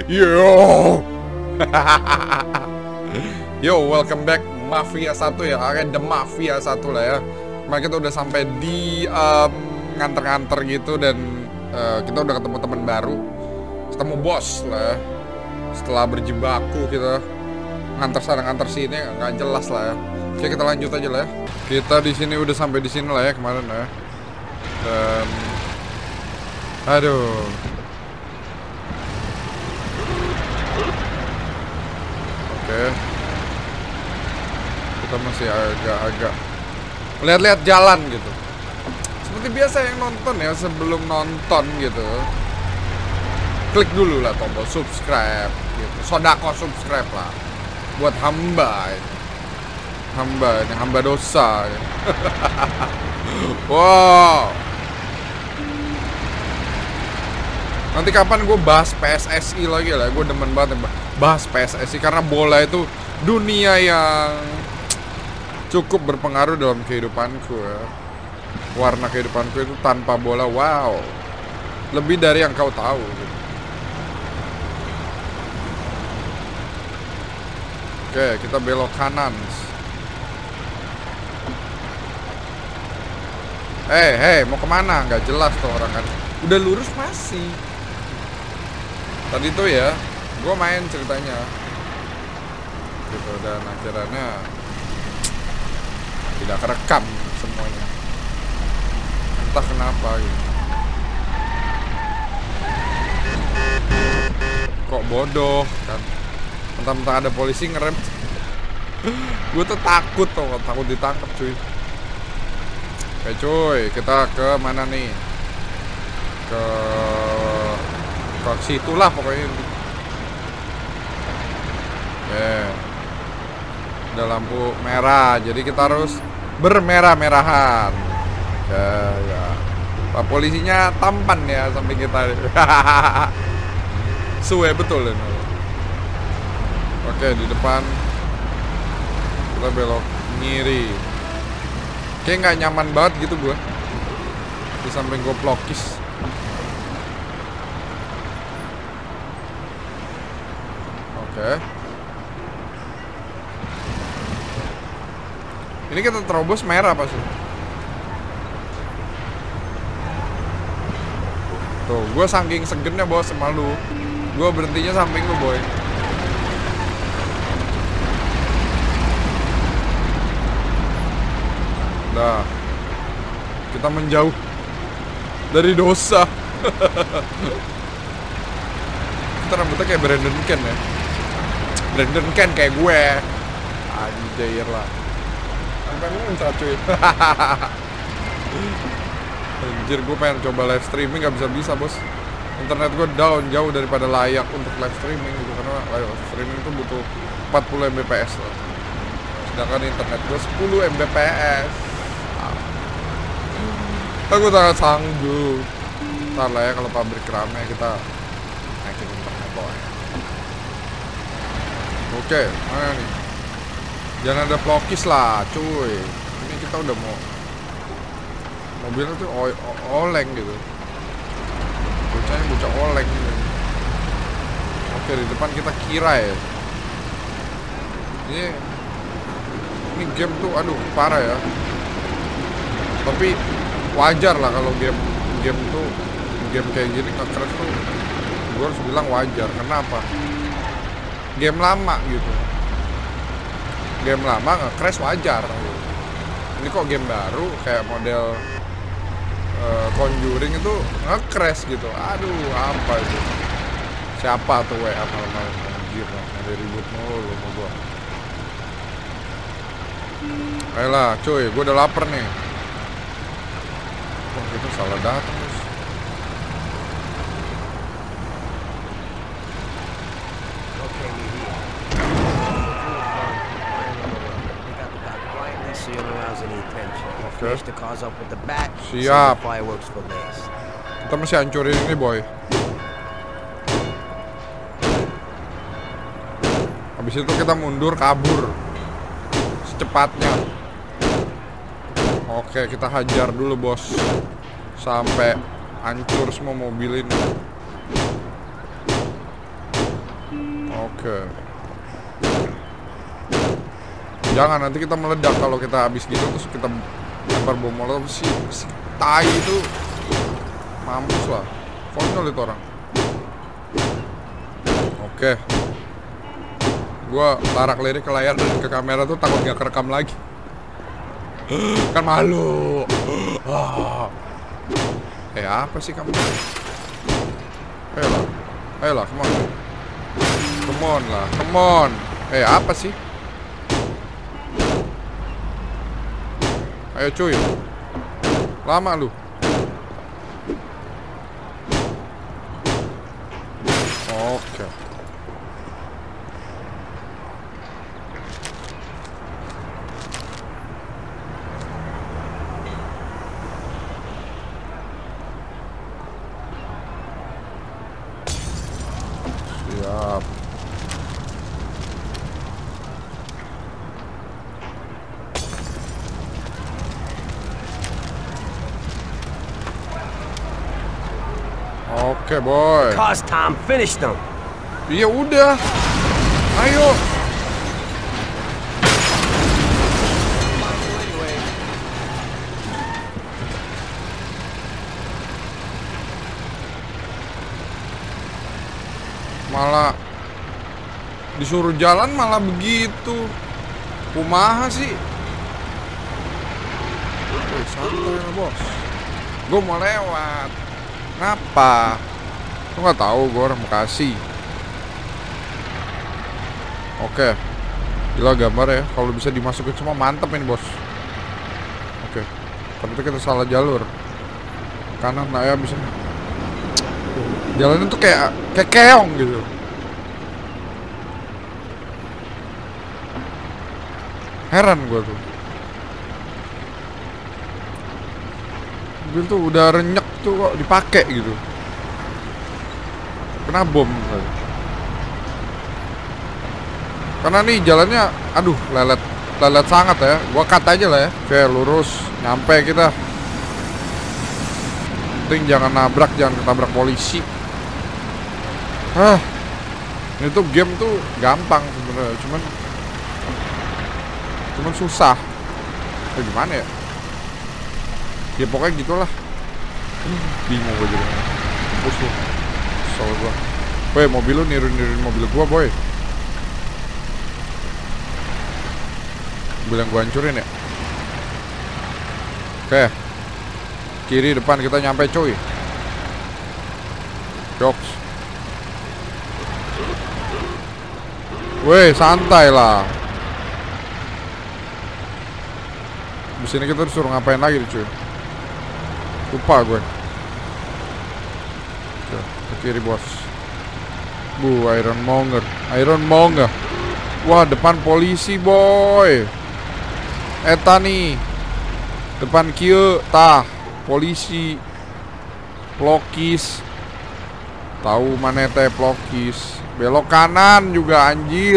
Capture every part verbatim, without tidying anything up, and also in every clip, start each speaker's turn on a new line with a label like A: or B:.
A: Yo. Yo, welcome back Mafia satu ya. Oke, The Mafia satu lah ya. Kemarin kita udah sampai di um, nganter-nganter gitu. Dan uh, kita udah ketemu teman baru, ketemu bos lah ya. Setelah berjibaku kita nganter sana nganter sini, nggak jelas lah ya. Oke, kita lanjut aja lah ya. Kita di sini udah sampai di sini lah ya kemarin lah ya. Dan aduh, oke, kita masih agak-agak lihat-lihat jalan gitu. Seperti biasa yang nonton ya, sebelum nonton gitu, klik dulu lah tombol subscribe gitu. Sodako subscribe lah buat hamba ini. Hamba ini, hamba dosa ya. Wow. Nanti kapan gue bahas P S S I lagi lah. Gue demen banget bahas P S S I karena bola itu dunia yang cukup berpengaruh dalam kehidupanku ya. Warna kehidupanku itu tanpa bola, wow, lebih dari yang kau tahu gitu. Oke, kita belok kanan. Eh, hey, mau kemana? Nggak jelas tuh orang kan. Udah lurus masih. Tadi tuh ya, gue main ceritanya gitu, dan akhirnya tidak kerekam semuanya. Entah kenapa gitu. Kok bodoh kan? Mentang-mentang ada polisi ngerem. Gue tuh takut tuh, takut ditangkap cuy. Oke cuy, kita ke mana nih? Ke ke situ lah pokoknya. Oke, ada lampu merah, jadi kita harus bermerah-merahan. Oke, ya. Pak polisinya tampan ya samping kita. Suwe betul ini. Oke, di depan kita belok kiri. Kayak nggak nyaman banget gitu gue di samping gue plokis. Oke, ini kita terobos merah pasti. Tuh, gue saking segennya bawa sama lu, gue berhentinya samping lu boy. Nah, kita menjauh dari dosa. Kita rambutnya kayak Brandon Ken ya. Brandon Ken kayak gue. Anjir lah. Sampai muncrat cuy. Anjir, gue pengen coba live streaming gak bisa-bisa bos. Internet gue down jauh daripada layak untuk live streaming gitu. Karena live streaming itu butuh empat puluh Mbps lah. Sedangkan internet gue sepuluh Mbps. Aku sangat sanggup. Ntar lah ya kalau pabrik rame kita naikin internet boy. Oke, mana nih? Jangan ada plokis lah cuy. Ini kita udah mau, mobilnya tuh oleng gitu. Bocahnya bocah oleng gitu. Oke, di depan kita kira ya. Ini Ini game tuh aduh parah ya. Tapi wajar lah kalau game game tuh game kayak gini nge-crash tuh. Gue harus bilang wajar. Kenapa? Game lama gitu. Game lama nge-crash wajar. Ini kok game baru kayak model uh, Conjuring itu nge-crash gitu. Aduh, apa itu? Siapa tuh W A malam-malam anjir, ada ribut mulu sama gua. Ayolah cuy, gue udah lapar nih. Wah, kita salah datang bos.
B: Oke.
A: Siap. Kita mesti hancurin ini boy. Habis itu kita mundur kabur secepatnya. Oke, kita hajar dulu bos sampai hancur semua mobil ini. Oke. Jangan, nanti kita meledak kalau kita habis gitu terus kita lempar bom molotov. Si, si tai itu mampus lah. Konyol itu orang. Oke. Gua tarak lirik ke layar dan ke kamera tuh takut gak kerekam lagi. Kan malu. Ah. Eh apa sih kamu? Ayolah, ayolah, come on. Come on lah, come on. Eh apa sih? Ayo cuy. Lama lu. Oke. Siap. Oke, boy.
B: Cause Tom finished them.
A: Iya udah. Ayo. Malah disuruh jalan malah begitu. Kumaha sih? Oke, santai lah, bos. Gue mau lewat. Ngapa? Lu nggak tahu gue orang Bekasi. Oke, gila gambar ya. Kalau bisa dimasukin semua mantep ini bos. Oke, tapi kita salah jalur. Kanan lah ya bisa. Jalannya tuh kayak kayak keong gitu. Heran gue tuh. Mobil tuh udah renyek tuh kok dipakai gitu. Kena bom. Karena nih jalannya, aduh lelet, lelet sangat ya. Gua cut aja lah ya. Oke, lurus, nyampe kita. Penting jangan nabrak, jangan ketabrak polisi. Hah, ini tuh game tuh gampang sebenarnya, cuman, cuman susah. Eh, gimana ya? Ya pokoknya gitulah. Bingung gue jadi. Bus lu. Kesel gue. Boy, mobil lu niru-niruin mobil gua, boy. Mobil yang gua hancurin ya. Oke. Kiri depan kita nyampe, cuy. Jokes. Weh, santai lah. Di sini kita disuruh ngapain lagi nih, cuy? Lupa gue. Oke, ke kiri bos. Bu, Iron Monger, Iron Monger. Wah, depan polisi boy. Eta nih, depan kieu tah polisi. Plokis. Tahu mana teh plokis. Belok kanan juga anjir.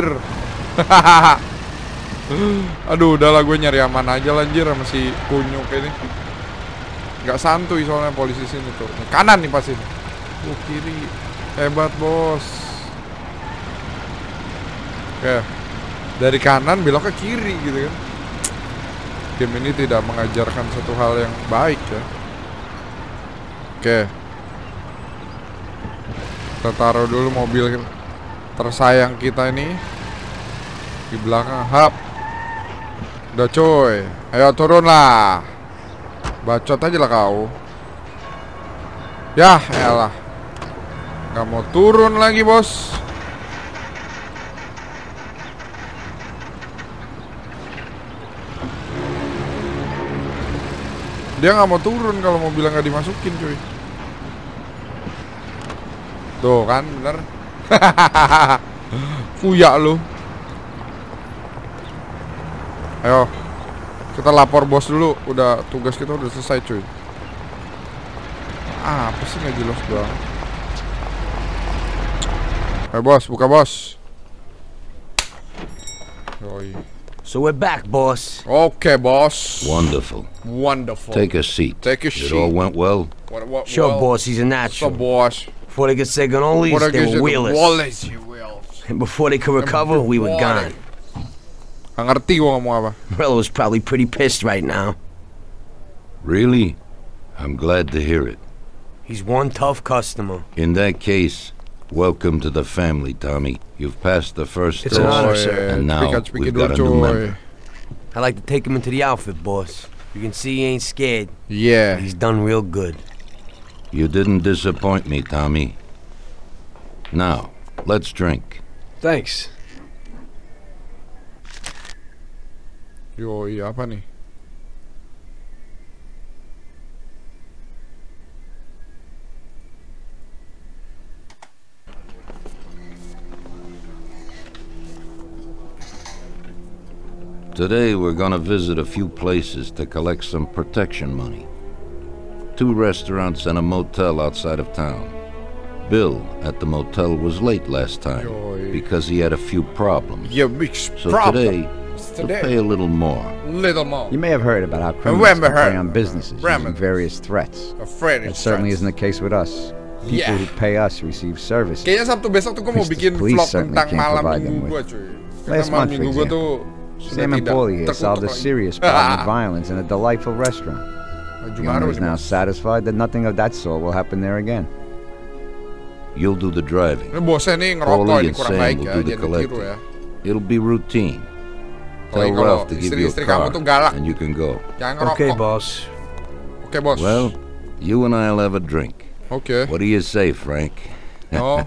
A: Aduh, udahlah gue nyari aman aja lah anjir sama si kunyuk ini. Gak santuy soalnya polisi sini tuh. Kanan nih pas ini. Oh, kiri. Hebat bos. Oke. Dari kanan belok ke kiri gitu kan. Game ini tidak mengajarkan satu hal yang baik ya. Oke. Kita taruh dulu mobil tersayang kita ini di belakang. Hap. Udah coy. Ayo turun lah. Bacot aja lah kau. Yah, elah. Gak mau turun lagi bos. Dia gak mau turun kalau mobilnya gak dimasukin cuy. Tuh kan bener. Fuya lu. Ayo, kita lapor bos dulu. Udah, tugas kita udah selesai cuy. Ah, apa sih gak jelas banget. Ayo bos, buka bos. Yoi.
B: So we're back, boss.
A: Okay, boss.
C: Wonderful.
A: Wonderful.
C: Take a seat.
A: Take a
C: It
A: seat.
C: all went well.
A: What, what,
B: Sure,
A: well,
B: boss, he's a
A: So
B: natural.
A: boss.
B: Before they get second only,
A: What I
B: they
A: guess
B: were
A: you
B: wheelers.
A: Wallace, you will.
B: And before they could recover, we were gone.
A: Gak ngerti gua ngomong apa.
B: Morello's probably pretty pissed right now.
C: Really? I'm glad to hear it.
B: He's one tough customer.
C: In that case, welcome to the family, Tommy. You've passed the first
B: It's an
C: test,
B: honor, sir.
C: and now
A: Speak- speak
C: we've
A: it
C: got a
A: dulu,
C: new
A: coy.
C: member.
B: I like to take him into the outfit, boss. You can see he ain't scared.
A: Yeah.
B: He's done real good.
C: You didn't disappoint me, Tommy. Now, let's drink.
D: Thanks.
A: Yoi, apa nih?
C: Today we're gonna visit a few places to collect some protection money. Two restaurants and a motel outside of town. Bill at the motel was late last time
A: Yoi.
C: because he had a few problems.
A: Yeah, big
C: So
A: problem.
C: today, we'll
A: Today.
C: pay a little more.
A: Little more.
E: You may have heard about how criminals
A: Remember
E: can prey
A: her.
E: on businesses
A: Remember.
E: using various threats.
A: Afraid
E: That
A: it's
E: certainly
A: trans.
E: isn't the case with us. People
A: Yeah.
E: who pay us receive services.
A: Kayaknya Sabtu besok tuh gue mau
E: Police-
A: bikin
E: police
A: vlog
E: certainly
A: tentang
E: can't
A: malam
E: provide them
A: minggu gue
E: with.
A: cuy. Karena
E: Last
A: malam
E: month, for
A: minggu gue tuh
E: example,
A: sudah
E: Sam and
A: tidak
E: Paulie here solved a
A: terkutuk lagi.
E: serious problem of violence in a delightful restaurant.
A: Baju
E: The
A: baru
E: owner is
A: nih,
E: now
A: Bos.
E: satisfied that nothing of that sort will happen there again.
C: You'll do the driving.
A: Ini bosnya nih ngerokok
C: Paulie
A: ini
C: and
A: kurang
C: Sam
A: baik
C: will
A: ya,
C: do the
A: jangan ditiru
C: collecting.
A: ya.
C: It'll be routine.
A: Apalagi
C: Tell
A: kalau
C: Ralph to give you a
A: istri-istri kamu
C: car,
A: tuh galak,
C: and you can go.
A: jangan ngerokok.
B: Okay, boss.
A: Oke, bos.
C: Well, you and I'll have a drink.
A: Oke.
C: What do you say, Frank?
A: Oh.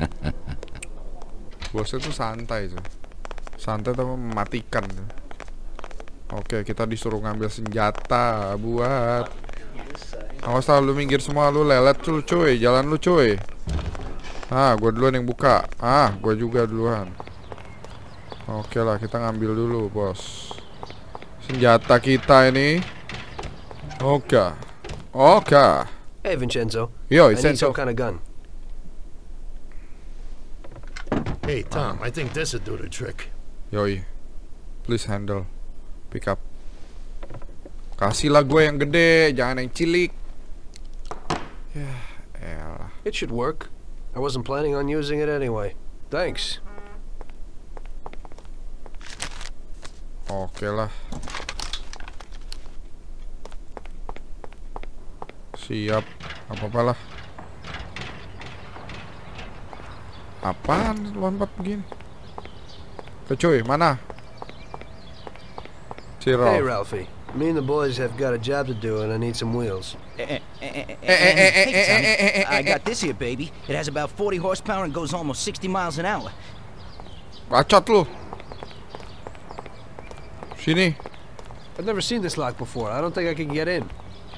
A: Bosnya tuh santai tuh. Santai tapi mematikan tuh. Oke, kita disuruh ngambil senjata buat. Awas lah, lu minggir semua, lu lelet tuh cuy, jalan lu cuy. Ah, gue duluan yang buka. Ah, gue juga duluan. Oke lah, kita ngambil dulu, bos. Senjata kita ini. Oke. Oke.
D: Hey, Vincenzo.
A: Yo,
D: I need
A: Vincenzo.
D: some kind of gun.
F: Hey, Tom, I think this'll do the trick.
A: Yoi. Please handle. Pick up. Kasihlah gue yang gede, jangan yang cilik. Ya, elah.
D: It should work. I wasn't planning on using it anyway. Thanks.
A: Oke lah. Siap. Apa-apa lah. Apaan lompat begini? Ke cuy, mana? Si
D: Hey,
A: Ralph.
D: Ralphie. Me and the boys have got a job to do, and I need some wheels.
G: And, hey, Tommy, I got this here, baby. It has about forty horsepower and goes almost sixty miles an hour.
A: Bacot lu. Sini.
D: I've never seen this lock before. I don't think I can get in.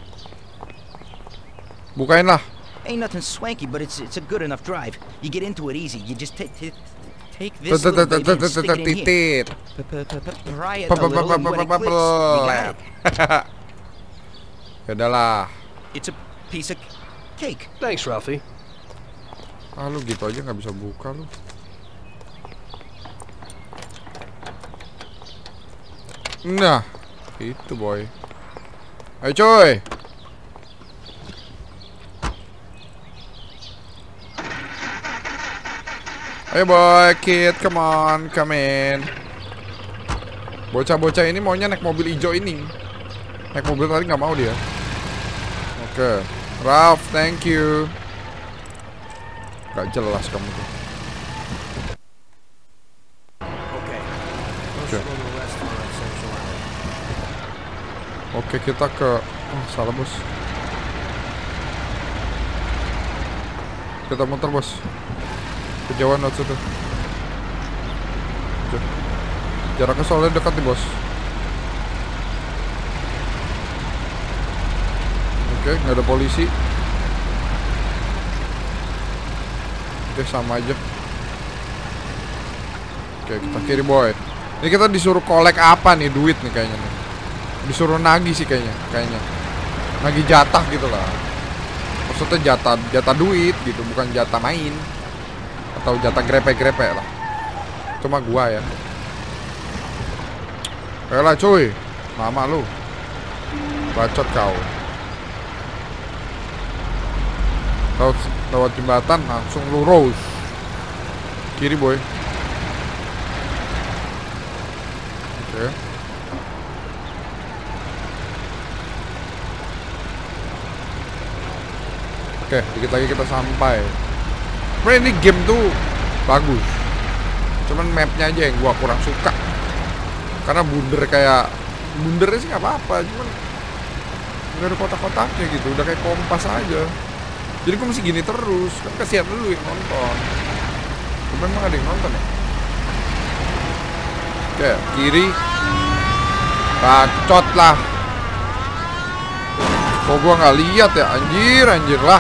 A: Bukain lah.
G: Ain't nothing swanky, but it's it's a good enough drive. You get into it easy. You just take take take this little baby and stick it in here.
A: Titit.
G: P- p- p- p- Pry it a little, and when it clicks, we got it.
A: Ya udahlah.
G: It's a piece of cake.
D: Thanks, Ralphie.
A: Ah, lu gitu aja nggak bisa buka lu. Nah, itu boy. Ayo coy. Ayo boy, kid, come on, come in. Bocah-bocah ini maunya naik mobil hijau ini. Naik mobil tadi nggak mau dia. Oke, Ralph, thank you. Gak jelas kamu tuh.
D: Okay.
A: Okay.
D: Let's go to the restaurant on Central Island.
A: Oke, kita ke... Oh, salah bos. Kita muter bos. Kejauhan waktu itu. Oke. Jaraknya soalnya dekat nih bos. Oke, nggak ada polisi. Oke, sama aja. Oke, kita kiri boy. Ini kita disuruh kolek apa nih, duit nih kayaknya nih. Disuruh nagih sih kayaknya, kayaknya. Nagih jatah gitu lah. Maksudnya jatah jatah duit gitu, bukan jatah main. Atau jatah grepe-grepe lah. Cuma gua ya. Ayolah cuy. Mama lu. Bacot kau. Lewat, lewat jembatan langsung lurus. Kiri boy. Oke, dikit lagi kita sampai. Sebenernya ini game tuh bagus, cuman mapnya aja yang gua kurang suka. Karena bunder kayak bundernya sih nggak apa-apa, cuman nggak ada kotak-kotaknya gitu, udah kayak kompas aja. Jadi gua mesti gini terus, kan kasihan dulu yang nonton. Cuman emang ada yang nonton ya? Oke, kiri. Bacot lah. Kok gua nggak lihat ya, anjir, anjir lah.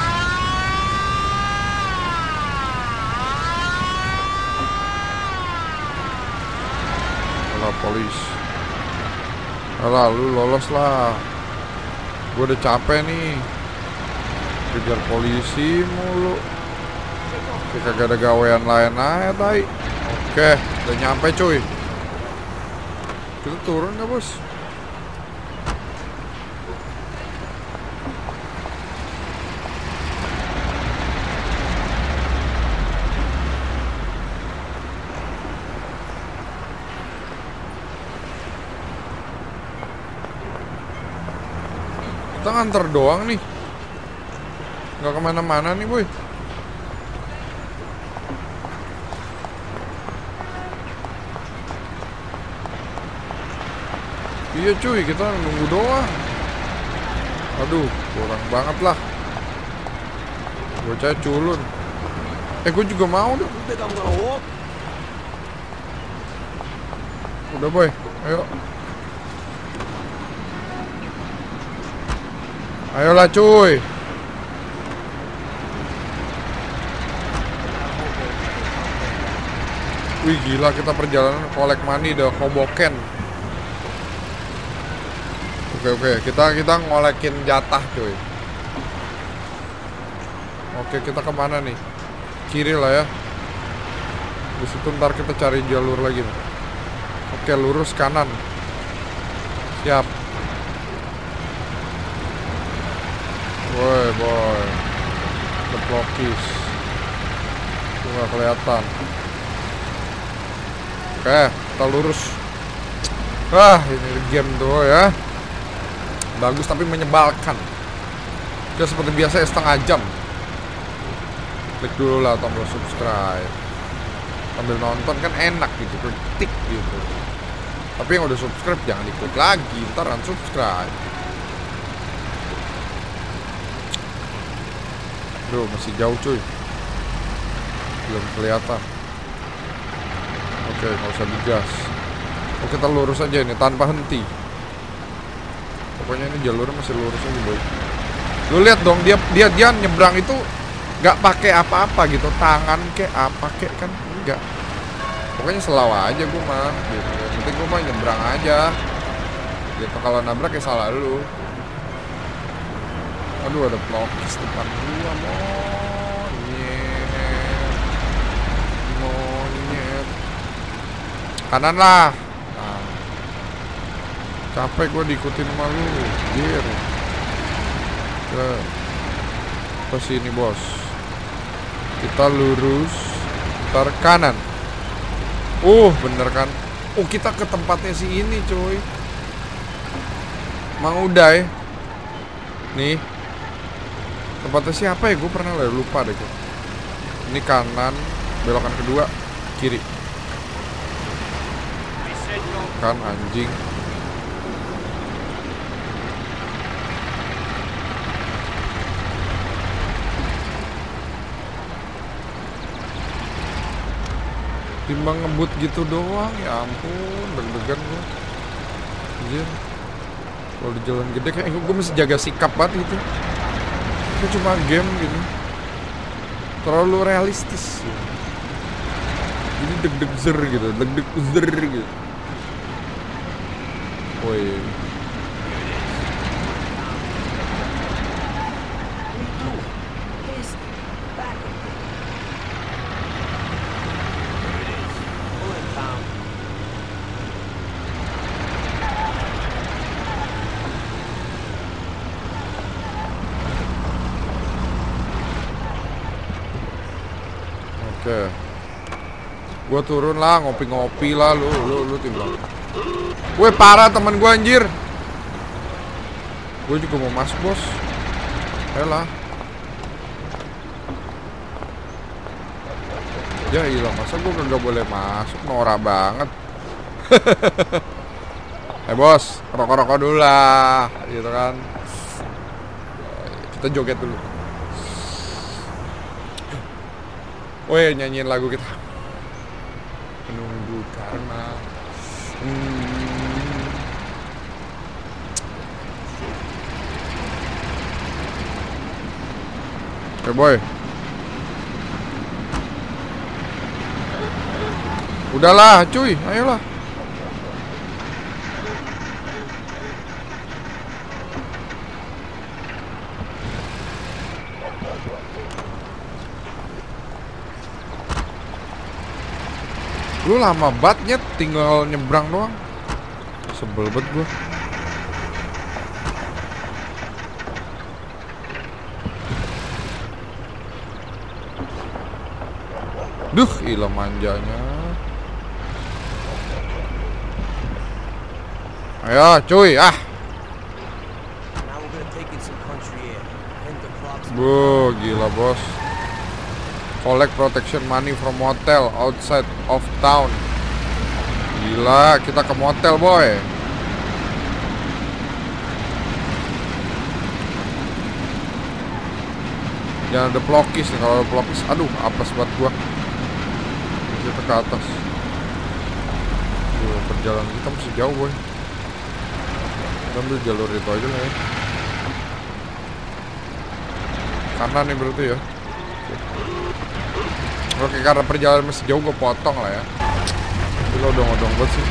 A: Alah, polis. Alah, lu lolos lah. Gua udah capek nih kejar polisi mulu. Kayak kagak ada gawean lain aja, tai. Oke, udah nyampe cuy. Kita turun nggak, bos? Kita nganter doang nih, nggak kemana-mana nih, boy. Iya cuy, kita nunggu doang. Aduh, kurang banget lah. Bocah culun. Eh, gue juga mau dong. Udah, boy, ayo. Ayolah cuy. Wih, gila, kita perjalanan collect money dah, Hoboken. Oke oke, kita kita ngolekin jatah cuy. Oke, kita kemana nih? Kiri lah ya. Di situ ntar kita cari jalur lagi nih. Oke, lurus kanan. Siap. Woi boy, deplokis. Itu nggak kelihatan. Oke, kita lurus. Wah, ini game tuh ya. Bagus tapi menyebalkan. Udah seperti biasa ya, setengah jam. Klik dulu lah tombol subscribe. Sambil nonton kan enak gitu, klik gitu. Tapi yang udah subscribe jangan diklik lagi, ntar unsubscribe. Duh, masih jauh cuy. Belum kelihatan. Oke, nggak usah digas. Oke, kita lurus aja ini tanpa henti. Pokoknya ini jalurnya masih lurus aja, boy. Lu lihat dong, dia dia dia nyebrang itu nggak pakai apa-apa gitu, tangan kek apa kek kan enggak. Pokoknya selawa aja gua mah gitu. Yang penting gua mah nyebrang aja. Gitu, kalau nabrak ya salah lu. Aduh, ada pelokis depan gua, monyet. Monyet. Kanan lah. Capek gue diikutin sama lu, anjir. Ke ke sini, bos. Kita lurus, ntar kanan. Uh, bener kan? Oh, kita ke tempatnya si ini, coy. Mang Uday. Nih. Tempatnya siapa ya? Gue pernah lah, lupa deh gue. Ini kanan, belokan kedua, kiri. Kan anjing. Timbang ngebut gitu doang, ya ampun, deg-degan gue. Anjir. Kalau di jalan gede kayak gue mesti jaga sikap banget gitu. Itu cuma game gitu. Terlalu realistis. Jadi deg-deg zer gitu, deg-deg zer gitu. Woi. Oke, gua turun lah, ngopi-ngopi lah, lu, lu, lu timbang. Gue parah teman gua anjir. Gue juga mau masuk, bos. Ayolah. Ya ilah, masa gue kagak boleh masuk, norak banget. Eh bos, rokok-rokok dulu lah, gitu kan. Kita joget dulu. Woi, nyanyiin lagu kita. Menunggu karma. Hmm. Oke boy. Udahlah cuy, ayolah. Lu lama banget, tinggal nyebrang doang. Sebel banget gua. Duh, ilah manjanya. Ayo cuy, ah.
B: Now we're gonna take in some country air. Hit the clocks.
A: Bu, gila bos. Collect protection money from motel outside of town. Gila, kita ke motel boy. Jangan ada pelokis nih, kalau ada pelokis, aduh, apes buat gua. Kita ke atas. Duh, perjalanan kita masih jauh boy. Kita ambil jalur itu aja lah ya. Kanan nih berarti ya. Oke, karena perjalanan masih jauh gue potong lah ya. Ini lo odong-odong banget sih.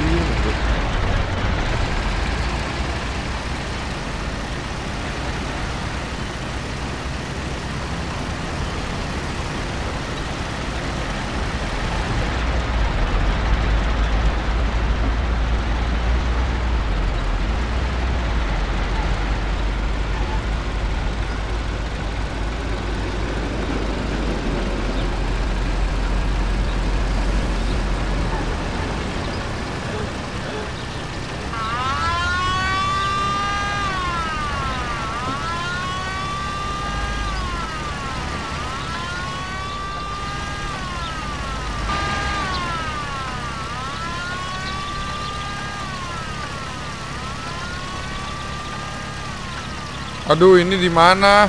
A: Aduh, ini di mana?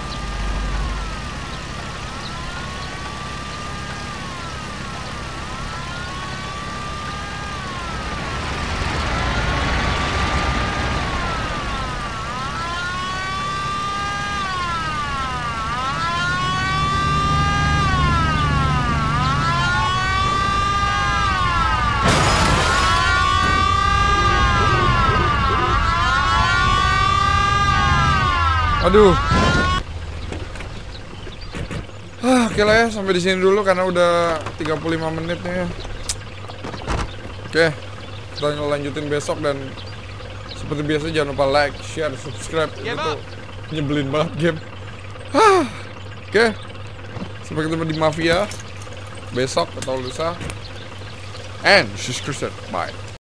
A: Aduh. Ah, oke lah ya, sampai di sini dulu karena udah tiga puluh lima menit nih. Oke, kita lanjutin besok dan seperti biasa jangan lupa like, share, subscribe.
G: Ya,
A: itu nyebelin banget game. Ah, oke. Sampai ketemu di Mafia besok atau lusa. And she's Christian. Bye.